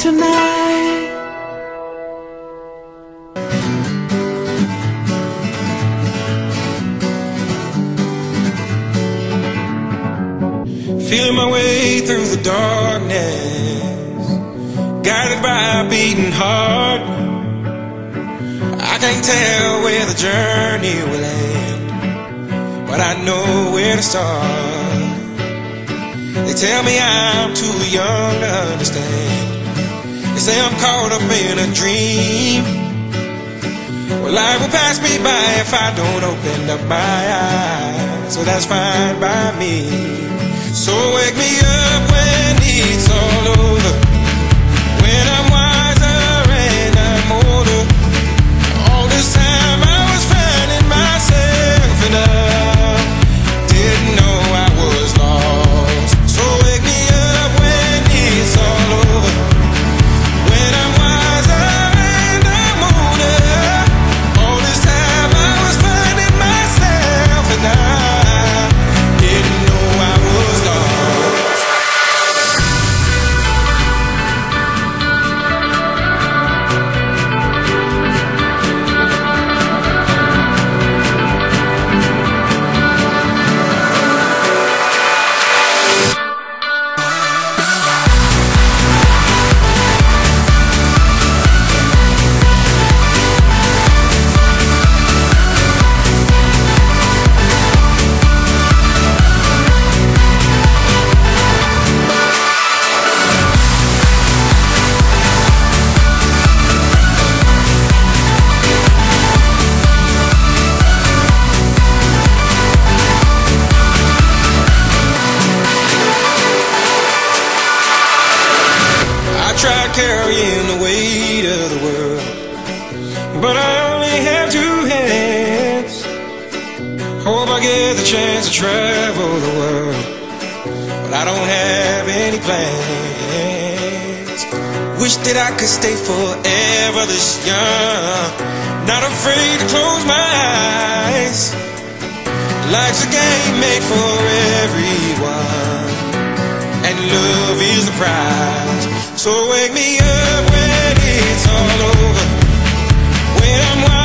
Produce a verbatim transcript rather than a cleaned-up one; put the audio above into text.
tonight. Feeling my way through the darkness, guided by a beating heart. I can't tell where the journey will end, but I know where to start. They tell me I'm too young to understand. They say I'm caught up in a dream. Well, life will pass me by if I don't open up my eyes, so that's fine by me. So wake me up when it's all over, when I'm wiser and I'm older. All this time I was finding myself and I didn't know I was lost. So wake me up when it's all over, when I'm wiser and I'm older. All this time I was finding myself and I didn't know I was lost. I tried carrying the weight of the world, but I only have two hands. Hope I get the chance to travel the world, but I don't have any plans. Wish that I could stay forever this young, not afraid to close my eyes. Life's a game made for everyone, and love is the prize. So wake me up when it's all over, when I'm wild.